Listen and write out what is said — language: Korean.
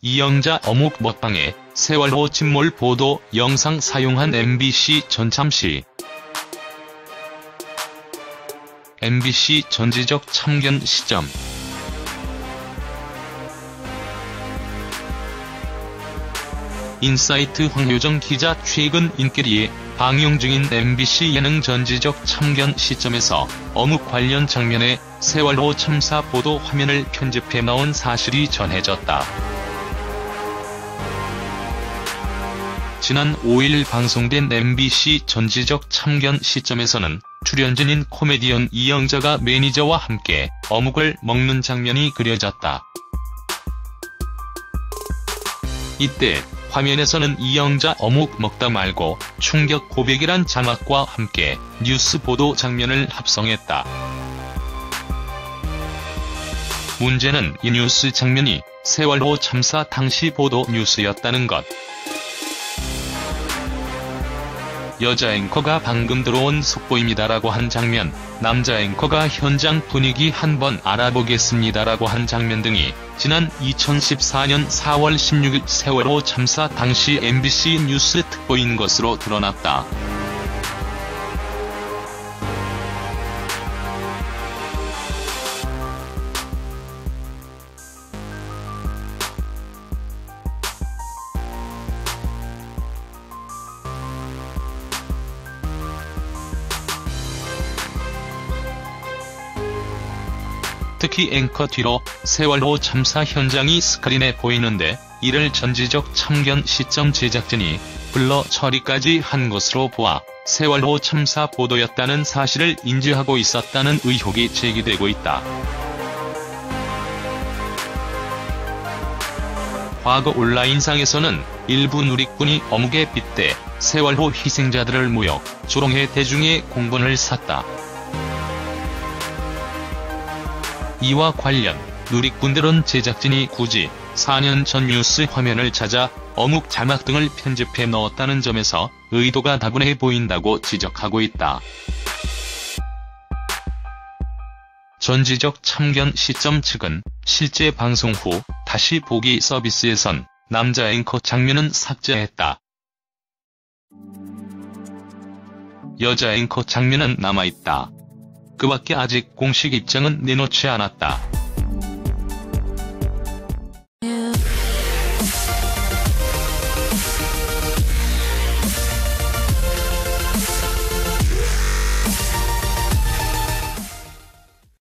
이영자 어묵 먹방에 세월호 침몰 보도 영상 사용한 MBC 전참시. MBC 전지적 참견 시점. 인사이트 황효정 기자. 최근 인기리에 방영 중인 MBC 예능 전지적 참견 시점에서 어묵 관련 장면에 세월호 참사 보도 화면을 편집해 넣은 사실이 전해졌다. 지난 5일 방송된 MBC 전지적 참견 시점에서는 출연진인 코미디언 이영자가 매니저와 함께 어묵을 먹는 장면이 그려졌다. 이때 화면에서는 이영자 어묵 먹다 말고 충격 고백이란 자막과 함께 뉴스 보도 장면을 합성했다. 문제는 이 뉴스 장면이 세월호 참사 당시 보도 뉴스였다는 것. 여자 앵커가 방금 들어온 속보입니다라고 한 장면, 남자 앵커가 현장 분위기 한번 알아보겠습니다라고 한 장면 등이 지난 2014년 4월 16일 세월호 참사 당시 MBC 뉴스 특보인 것으로 드러났다. 특히 앵커 뒤로 세월호 참사 현장이 스크린에 보이는데 이를 전지적 참견 시점 제작진이 블러 처리까지 한 것으로 보아 세월호 참사 보도였다는 사실을 인지하고 있었다는 의혹이 제기되고 있다. 과거 온라인상에서는 일부 누리꾼이 어묵에 빗대 세월호 희생자들을 모욕, 조롱해 대중의 공분을 샀다. 이와 관련 누리꾼들은 제작진이 굳이 4년 전 뉴스 화면을 찾아 어묵 자막 등을 편집해 넣었다는 점에서 의도가 다분해 보인다고 지적하고 있다. 전지적 참견 시점 측은 실제 방송 후 다시 보기 서비스에선 남자 앵커 장면은 삭제했다. 여자 앵커 장면은 남아있다. 그 밖에 아직 공식 입장은 내놓지 않았다.